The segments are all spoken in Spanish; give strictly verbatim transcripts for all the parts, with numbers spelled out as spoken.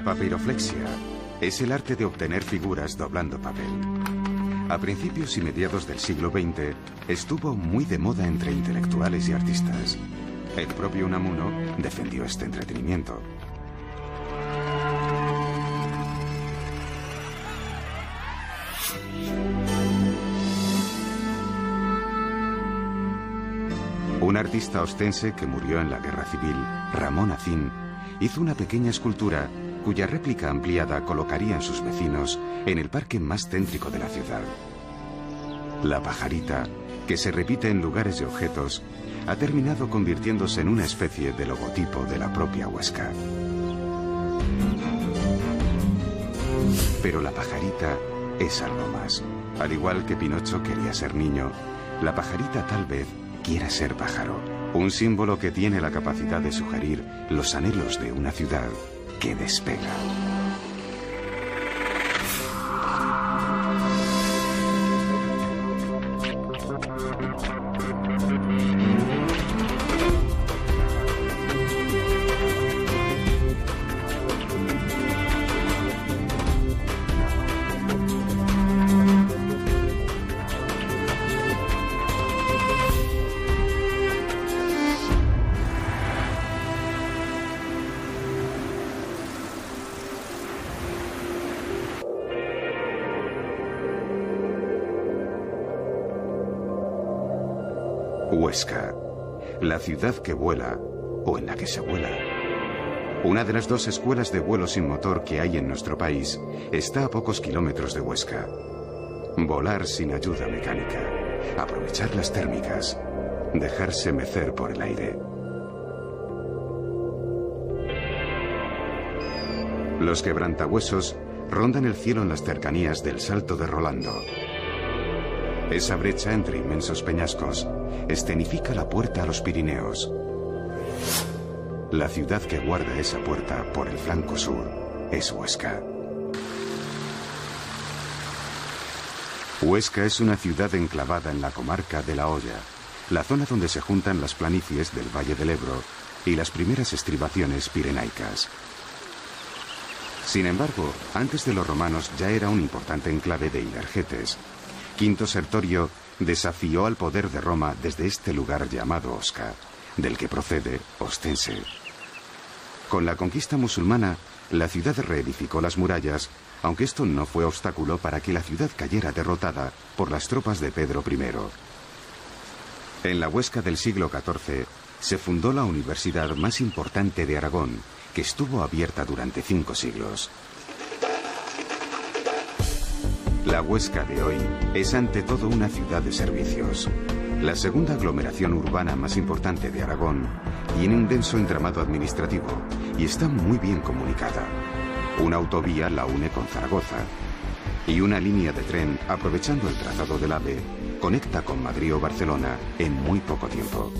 La papiroflexia es el arte de obtener figuras doblando papel. A principios y mediados del siglo veinte estuvo muy de moda entre intelectuales y artistas. El propio Unamuno defendió este entretenimiento. Un artista ostense que murió en la Guerra Civil, Ramón Acín, hizo una pequeña escultura cuya réplica ampliada colocarían sus vecinos en el parque más céntrico de la ciudad. La pajarita, que se repite en lugares y objetos, ha terminado convirtiéndose en una especie de logotipo de la propia Huesca. Pero la pajarita es algo más. Al igual que Pinocho quería ser niño, la pajarita tal vez quiera ser pájaro. Un símbolo que tiene la capacidad de sugerir los anhelos de una ciudad que despega. Huesca, la ciudad que vuela o en la que se vuela. Una de las dos escuelas de vuelo sin motor que hay en nuestro país está a pocos kilómetros de Huesca. Volar sin ayuda mecánica, aprovechar las térmicas, dejarse mecer por el aire. Los quebrantahuesos rondan el cielo en las cercanías del Salto de Rolando. Esa brecha entre inmensos peñascos escenifica la puerta a los Pirineos. La ciudad que guarda esa puerta por el flanco sur es Huesca. Huesca es una ciudad enclavada en la comarca de La Hoya, la zona donde se juntan las planicies del Valle del Ebro y las primeras estribaciones pirenaicas. Sin embargo, antes de los romanos ya era un importante enclave de ilergetes. Quinto Sertorio desafió al poder de Roma desde este lugar llamado Osca, del que procede Ostense. Con la conquista musulmana, la ciudad reedificó las murallas, aunque esto no fue obstáculo para que la ciudad cayera derrotada por las tropas de Pedro primero. En la Huesca del siglo catorce se fundó la universidad más importante de Aragón, que estuvo abierta durante cinco siglos. La Huesca de hoy es ante todo una ciudad de servicios. La segunda aglomeración urbana más importante de Aragón tiene un denso entramado administrativo y está muy bien comunicada. Una autovía la une con Zaragoza y una línea de tren, aprovechando el trazado del AVE, conecta con Madrid o Barcelona en muy poco tiempo.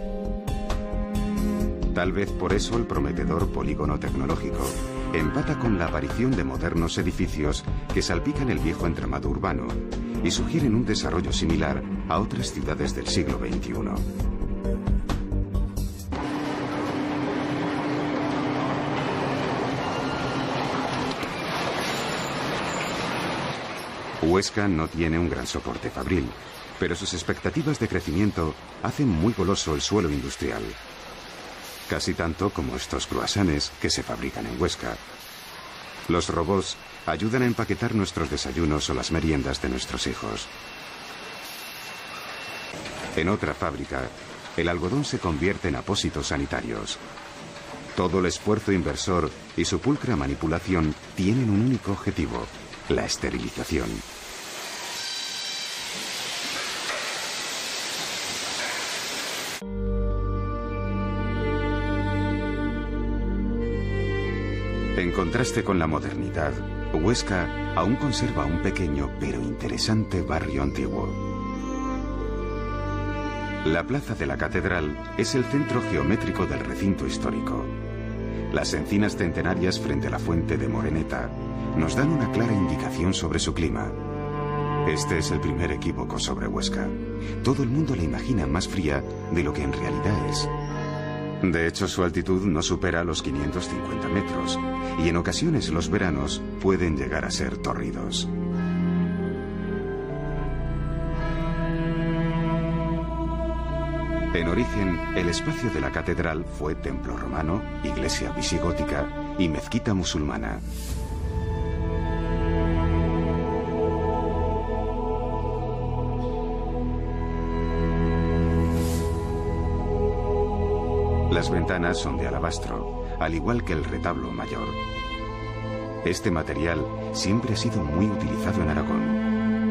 Tal vez por eso el prometedor polígono tecnológico empata con la aparición de modernos edificios que salpican el viejo entramado urbano y sugieren un desarrollo similar a otras ciudades del siglo veintiuno. Huesca no tiene un gran soporte fabril, pero sus expectativas de crecimiento hacen muy goloso el suelo industrial. Casi tanto como estos croissants que se fabrican en Huesca. Los robots ayudan a empaquetar nuestros desayunos o las meriendas de nuestros hijos. En otra fábrica, el algodón se convierte en apósitos sanitarios. Todo el esfuerzo inversor y su pulcra manipulación tienen un único objetivo: la esterilización. En contraste con la modernidad, Huesca aún conserva un pequeño pero interesante barrio antiguo. La plaza de la Catedral es el centro geométrico del recinto histórico. Las encinas centenarias frente a la fuente de Moreneta nos dan una clara indicación sobre su clima. Este es el primer equívoco sobre Huesca. Todo el mundo la imagina más fría de lo que en realidad es. De hecho, su altitud no supera los quinientos cincuenta metros, y en ocasiones los veranos pueden llegar a ser tórridos. En origen, el espacio de la catedral fue templo romano, iglesia visigótica y mezquita musulmana. Las ventanas son de alabastro, al igual que el retablo mayor. Este material siempre ha sido muy utilizado en Aragón.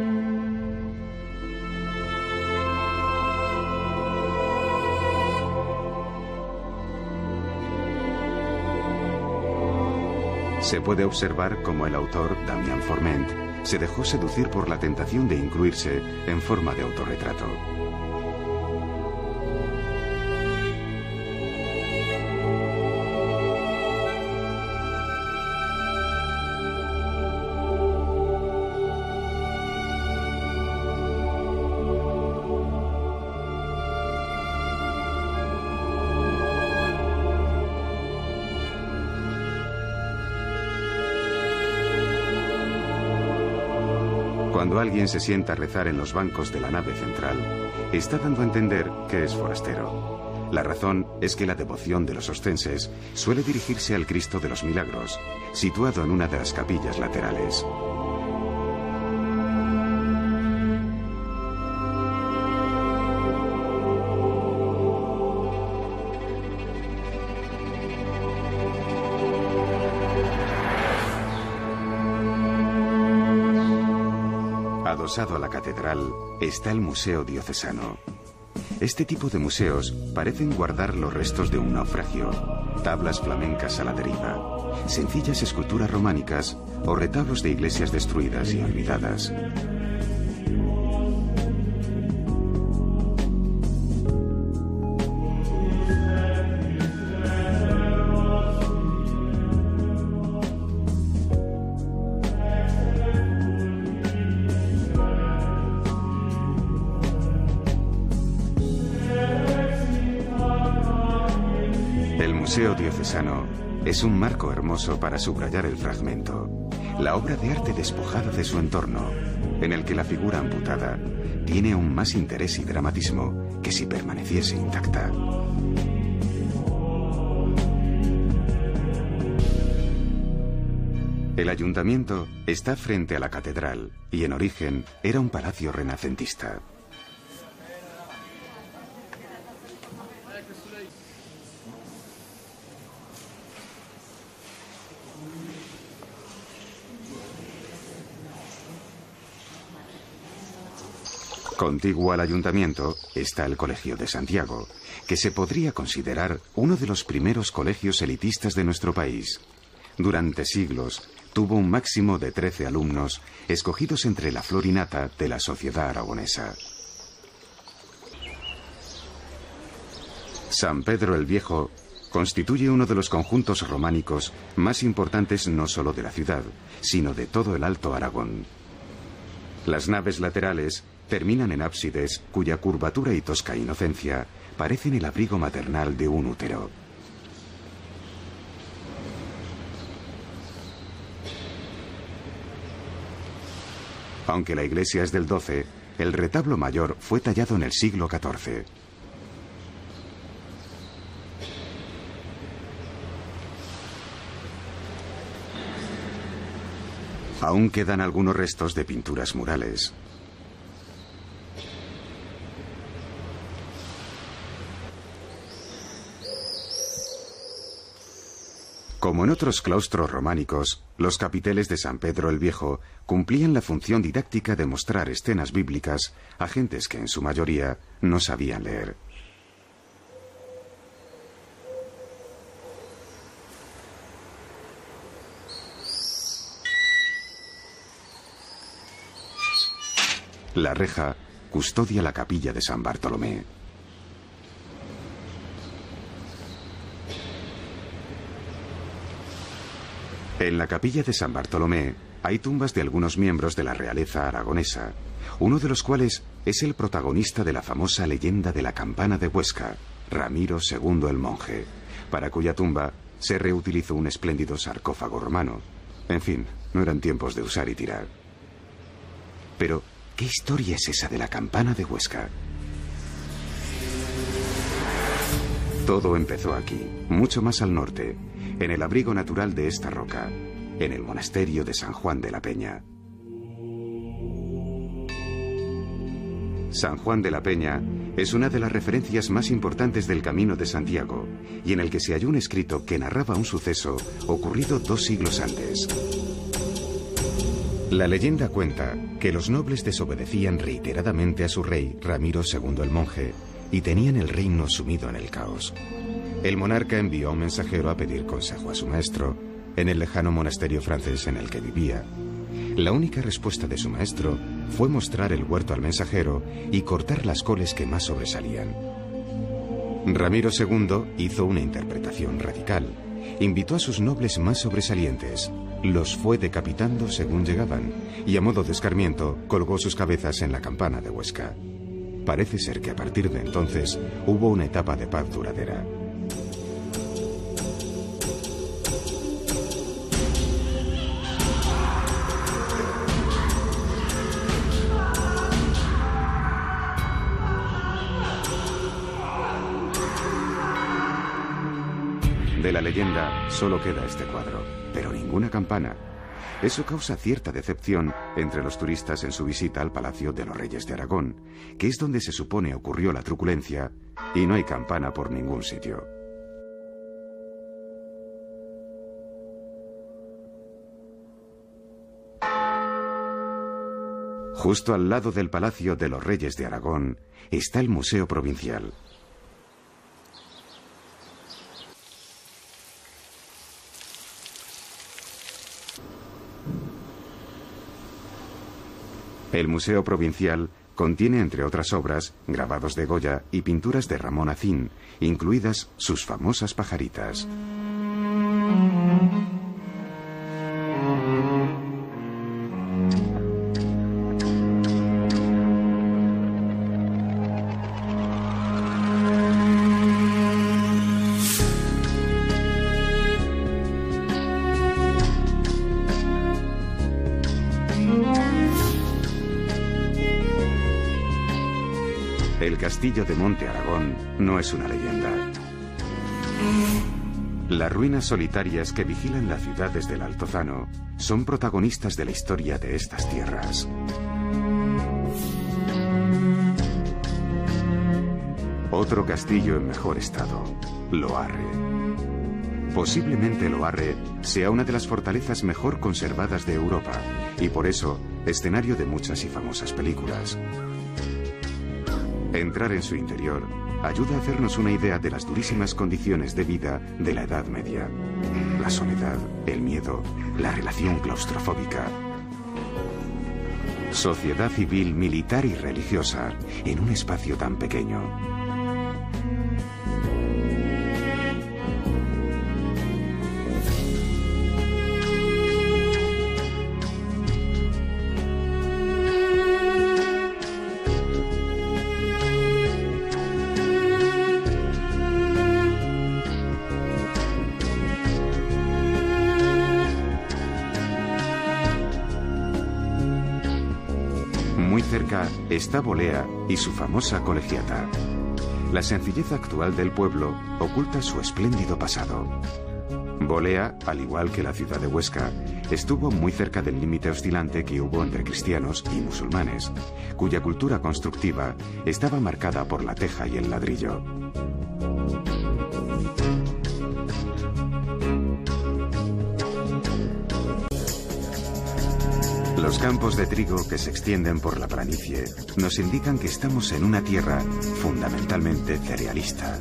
Se puede observar cómo el autor, Damián Forment, se dejó seducir por la tentación de incluirse en forma de autorretrato. Cuando alguien se sienta a rezar en los bancos de la nave central, está dando a entender que es forastero. La razón es que la devoción de los ostenses suele dirigirse al Cristo de los Milagros, situado en una de las capillas laterales. Adosado a la catedral está el Museo Diocesano. Este tipo de museos parecen guardar los restos de un naufragio, tablas flamencas a la deriva, sencillas esculturas románicas o retablos de iglesias destruidas y olvidadas. El Museo Diocesano es un marco hermoso para subrayar el fragmento, la obra de arte despojada de su entorno, en el que la figura amputada tiene aún más interés y dramatismo que si permaneciese intacta. El ayuntamiento está frente a la catedral y en origen era un palacio renacentista. Contiguo al ayuntamiento está el Colegio de Santiago, que se podría considerar uno de los primeros colegios elitistas de nuestro país. Durante siglos tuvo un máximo de trece alumnos escogidos entre la flor y nata de la sociedad aragonesa. San Pedro el Viejo constituye uno de los conjuntos románicos más importantes no solo de la ciudad, sino de todo el Alto Aragón. Las naves laterales terminan en ábsides cuya curvatura y tosca inocencia parecen el abrigo maternal de un útero. Aunque la iglesia es del doce, el retablo mayor fue tallado en el siglo catorce. Aún quedan algunos restos de pinturas murales. Como en otros claustros románicos, los capiteles de San Pedro el Viejo cumplían la función didáctica de mostrar escenas bíblicas a gentes que en su mayoría no sabían leer. La reja custodia la capilla de San Bartolomé. En la capilla de San Bartolomé hay tumbas de algunos miembros de la realeza aragonesa, uno de los cuales es el protagonista de la famosa leyenda de la campana de Huesca, Ramiro segundo el Monje, para cuya tumba se reutilizó un espléndido sarcófago romano. En fin, no eran tiempos de usar y tirar. Pero, ¿qué historia es esa de la campana de Huesca? Todo empezó aquí, mucho más al norte, en el abrigo natural de esta roca, en el monasterio de San Juan de la Peña. San Juan de la Peña es una de las referencias más importantes del Camino de Santiago, y en el que se halló un escrito que narraba un suceso ocurrido dos siglos antes. La leyenda cuenta que los nobles desobedecían reiteradamente a su rey, Ramiro segundo el Monje, y tenían el reino sumido en el caos. El monarca envió a un mensajero a pedir consejo a su maestro, en el lejano monasterio francés en el que vivía. La única respuesta de su maestro fue mostrar el huerto al mensajero y cortar las coles que más sobresalían. Ramiro segundo hizo una interpretación radical. Invitó a sus nobles más sobresalientes, los fue decapitando según llegaban, y a modo de escarmiento colgó sus cabezas en la campana de Huesca. Parece ser que a partir de entonces hubo una etapa de paz duradera. De la leyenda solo queda este cuadro, pero ninguna campana. Eso causa cierta decepción entre los turistas en su visita al Palacio de los Reyes de Aragón, que es donde se supone ocurrió la truculencia, y no hay campana por ningún sitio. Justo al lado del Palacio de los Reyes de Aragón está el Museo Provincial. El Museo Provincial contiene, entre otras obras, grabados de Goya y pinturas de Ramón Acín, incluidas sus famosas pajaritas. El castillo de Monte Aragón no es una leyenda. Las ruinas solitarias que vigilan la ciudad desde el Altozano son protagonistas de la historia de estas tierras. Otro castillo en mejor estado, Loarre. Posiblemente Loarre sea una de las fortalezas mejor conservadas de Europa y por eso escenario de muchas y famosas películas. Entrar en su interior ayuda a hacernos una idea de las durísimas condiciones de vida de la Edad Media. La soledad, el miedo, la relación claustrofóbica. Sociedad civil, militar y religiosa en un espacio tan pequeño. Está Bolea y su famosa colegiata. La sencillez actual del pueblo oculta su espléndido pasado. Bolea, al igual que la ciudad de Huesca, estuvo muy cerca del límite oscilante que hubo entre cristianos y musulmanes, cuya cultura constructiva estaba marcada por la teja y el ladrillo. Los campos de trigo que se extienden por la planicie nos indican que estamos en una tierra fundamentalmente cerealista.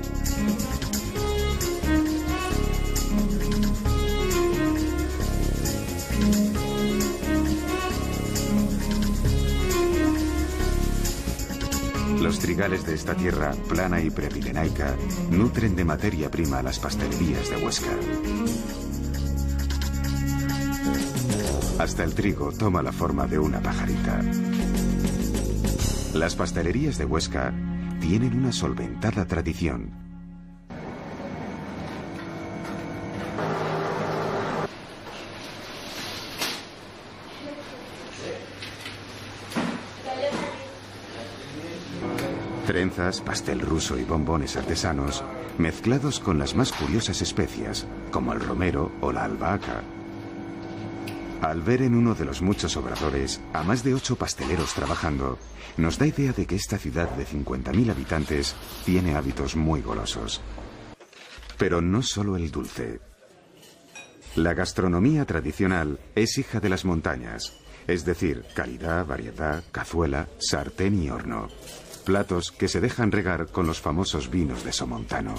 Los trigales de esta tierra plana y prepirenaica nutren de materia prima las pastelerías de Huesca. Hasta el trigo toma la forma de una pajarita. Las pastelerías de Huesca tienen una solventada tradición. Trenzas, pastel ruso y bombones artesanos mezclados con las más curiosas especias, como el romero o la albahaca. Al ver en uno de los muchos obradores a más de ocho pasteleros trabajando, nos da idea de que esta ciudad de cincuenta mil habitantes tiene hábitos muy golosos. Pero no solo el dulce. La gastronomía tradicional es hija de las montañas, es decir, calidad, variedad, cazuela, sartén y horno. Platos que se dejan regar con los famosos vinos de Somontano.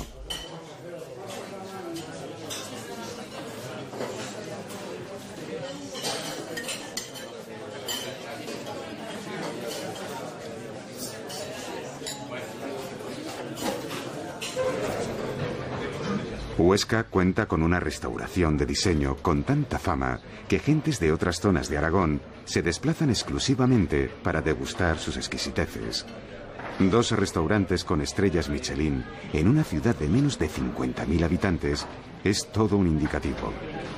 Huesca cuenta con una restauración de diseño con tanta fama que gentes de otras zonas de Aragón se desplazan exclusivamente para degustar sus exquisiteces. Dos restaurantes con estrellas Michelin en una ciudad de menos de cincuenta mil habitantes es todo un indicativo.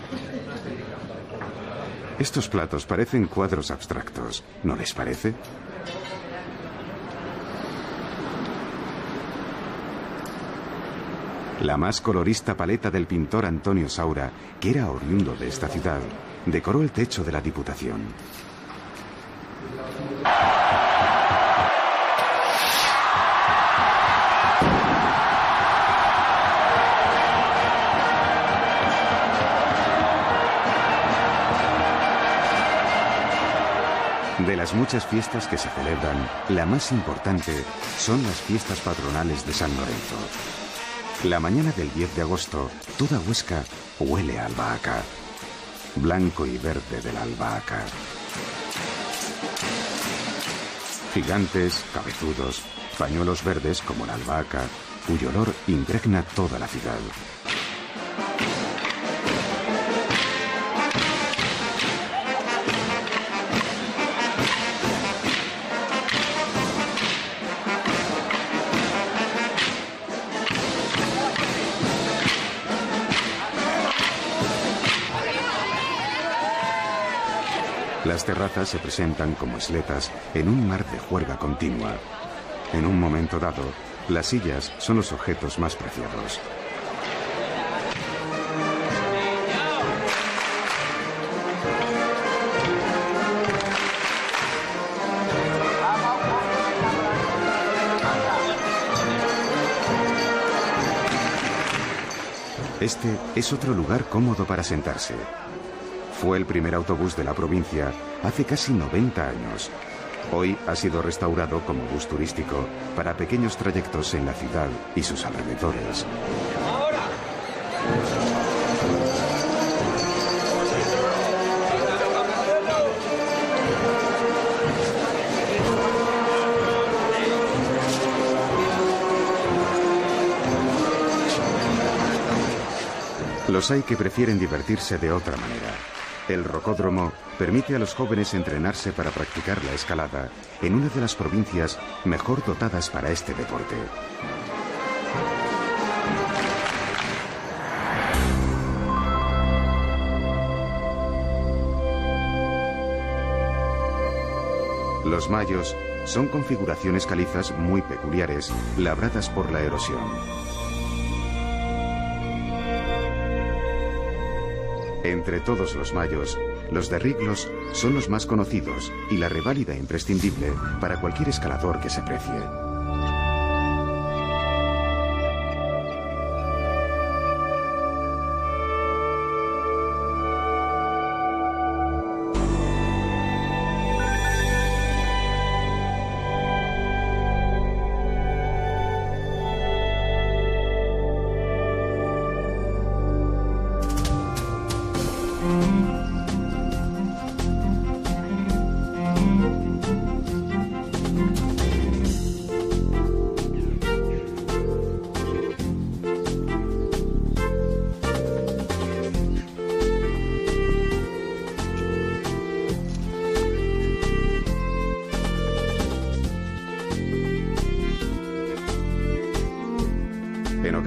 Estos platos parecen cuadros abstractos, ¿no les parece? La más colorista paleta del pintor Antonio Saura, que era oriundo de esta ciudad, decoró el techo de la Diputación. De las muchas fiestas que se celebran, la más importante son las fiestas patronales de San Lorenzo. La mañana del diez de agosto, toda Huesca huele a albahaca. Blanco y verde de la albahaca. Gigantes, cabezudos, pañuelos verdes como la albahaca, cuyo olor impregna toda la ciudad. Las terrazas se presentan como isletas en un mar de juerga continua. En un momento dado, las sillas son los objetos más preciados. Este es otro lugar cómodo para sentarse. Fue el primer autobús de la provincia hace casi noventa años. Hoy ha sido restaurado como bus turístico para pequeños trayectos en la ciudad y sus alrededores. Los hay que prefieren divertirse de otra manera. El rocódromo permite a los jóvenes entrenarse para practicar la escalada en una de las provincias mejor dotadas para este deporte. Los mayos son configuraciones calizas muy peculiares, labradas por la erosión. Entre todos los mayos, los de Riglos son los más conocidos y la reválida imprescindible para cualquier escalador que se precie.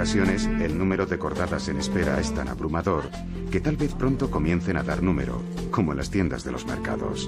ocasiones, el número de cordadas en espera es tan abrumador que tal vez pronto comiencen a dar número, como en las tiendas de los mercados.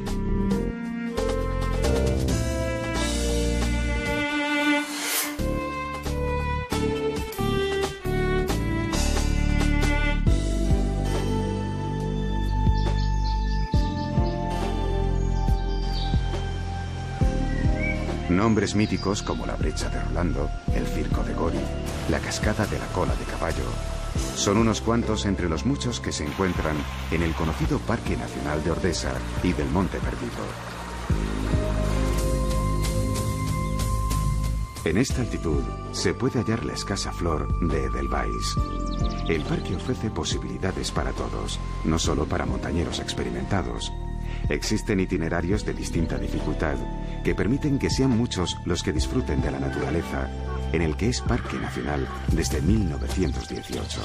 Nombres míticos como la brecha de Rolando, el circo de Gori, la cascada de la cola de caballo, son unos cuantos entre los muchos que se encuentran en el conocido Parque Nacional de Ordesa y del Monte Perdido. En esta altitud se puede hallar la escasa flor de Edelweiss. El parque ofrece posibilidades para todos, no solo para montañeros experimentados. Existen itinerarios de distinta dificultad que permiten que sean muchos los que disfruten de la naturaleza, en el que es Parque Nacional desde mil novecientos dieciocho.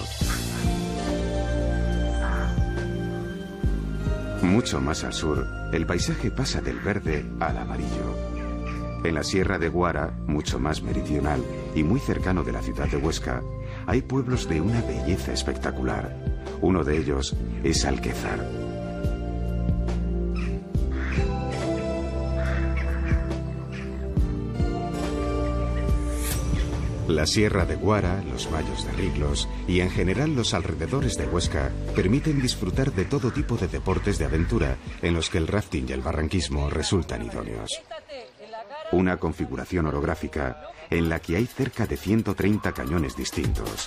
Mucho más al sur, el paisaje pasa del verde al amarillo. En la Sierra de Guara, mucho más meridional y muy cercano de la ciudad de Huesca, hay pueblos de una belleza espectacular. Uno de ellos es Alquezar. La Sierra de Guara, los valles de Riglos y en general los alrededores de Huesca permiten disfrutar de todo tipo de deportes de aventura en los que el rafting y el barranquismo resultan idóneos. Una configuración orográfica en la que hay cerca de ciento treinta cañones distintos.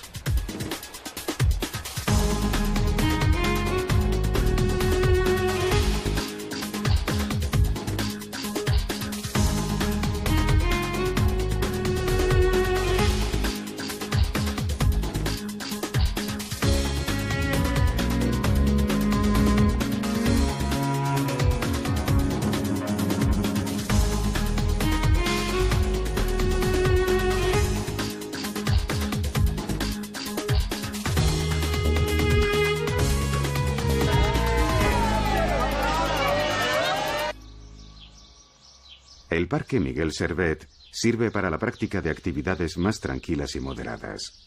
El Parque Miguel Servet sirve para la práctica de actividades más tranquilas y moderadas.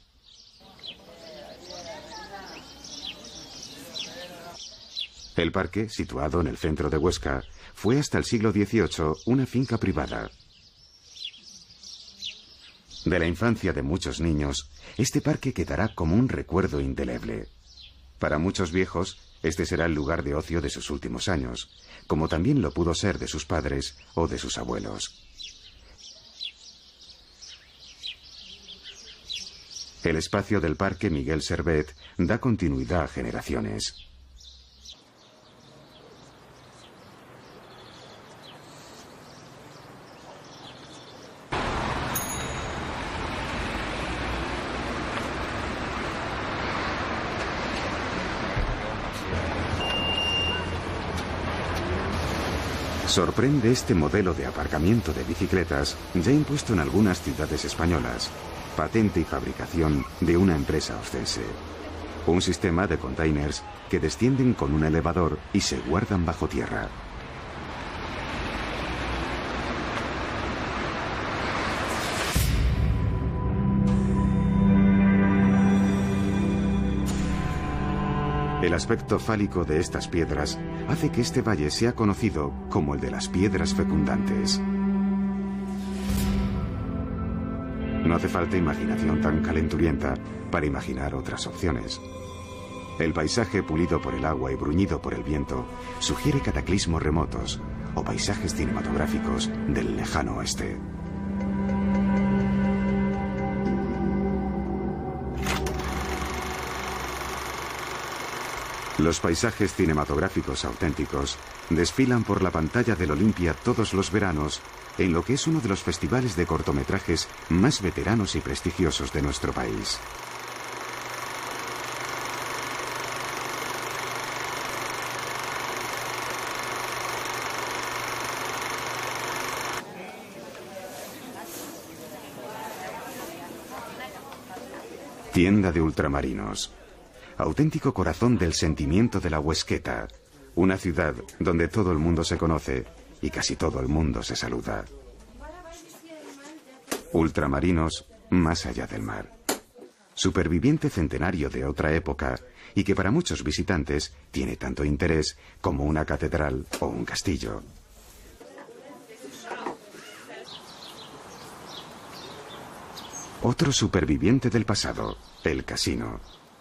El parque, situado en el centro de Huesca, fue hasta el siglo dieciocho una finca privada. De la infancia de muchos niños, este parque quedará como un recuerdo indeleble. Para muchos viejos, este será el lugar de ocio de sus últimos años, como también lo pudo ser de sus padres o de sus abuelos. El espacio del Parque Miguel Servet da continuidad a generaciones. Sorprende este modelo de aparcamiento de bicicletas ya impuesto en algunas ciudades españolas, patente y fabricación de una empresa ostense. Un sistema de containers que descienden con un elevador y se guardan bajo tierra. El aspecto fálico de estas piedras hace que este valle sea conocido como el de las piedras fecundantes. No hace falta imaginación tan calenturienta para imaginar otras opciones. El paisaje pulido por el agua y bruñido por el viento sugiere cataclismos remotos o paisajes cinematográficos del lejano oeste. Los paisajes cinematográficos auténticos desfilan por la pantalla del Olimpia todos los veranos en lo que es uno de los festivales de cortometrajes más veteranos y prestigiosos de nuestro país. Tienda de ultramarinos. Auténtico corazón del sentimiento de la Huesqueta, una ciudad donde todo el mundo se conoce y casi todo el mundo se saluda. Ultramarinos más allá del mar. superviviente centenario de otra época y que para muchos visitantes tiene tanto interés como una catedral o un castillo. Otro superviviente del pasado, el casino.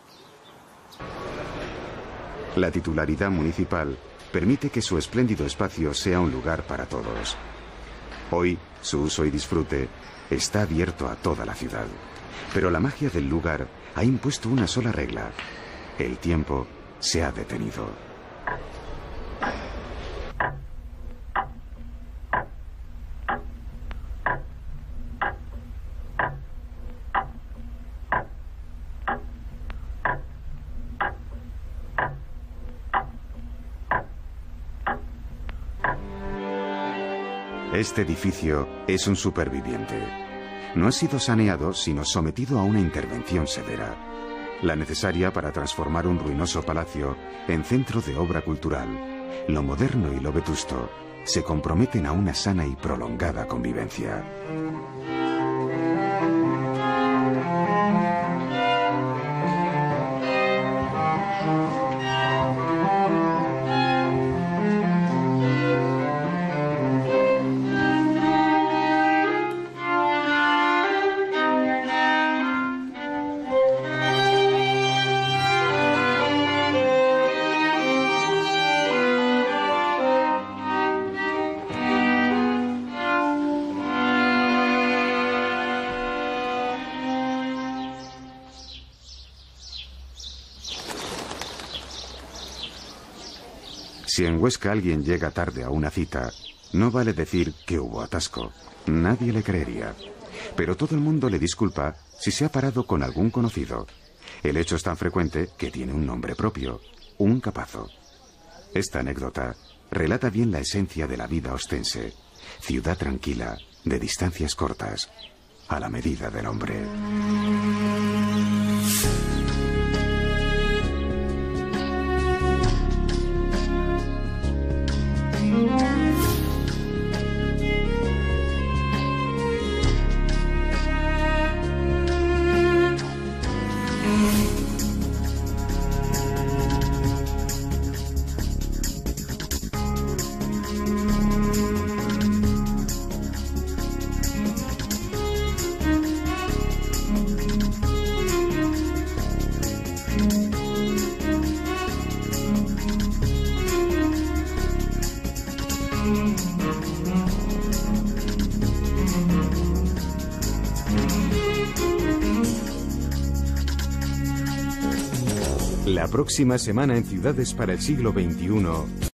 La titularidad municipal permite que su espléndido espacio sea un lugar para todos. Hoy, su uso y disfrute está abierto a toda la ciudad. Pero la magia del lugar ha impuesto una sola regla. El tiempo se ha detenido. Este edificio es un superviviente. No ha sido saneado, sino sometido a una intervención severa, la necesaria para transformar un ruinoso palacio en centro de obra cultural. Lo moderno y lo vetusto se comprometen a una sana y prolongada convivencia. Si en Huesca alguien llega tarde a una cita, no vale decir que hubo atasco. Nadie le creería. Pero todo el mundo le disculpa si se ha parado con algún conocido. El hecho es tan frecuente que tiene un nombre propio, un capazo. Esta anécdota relata bien la esencia de la vida ostense. Ciudad tranquila, de distancias cortas, a la medida del hombre. La próxima semana en Ciudades para el siglo veintiuno...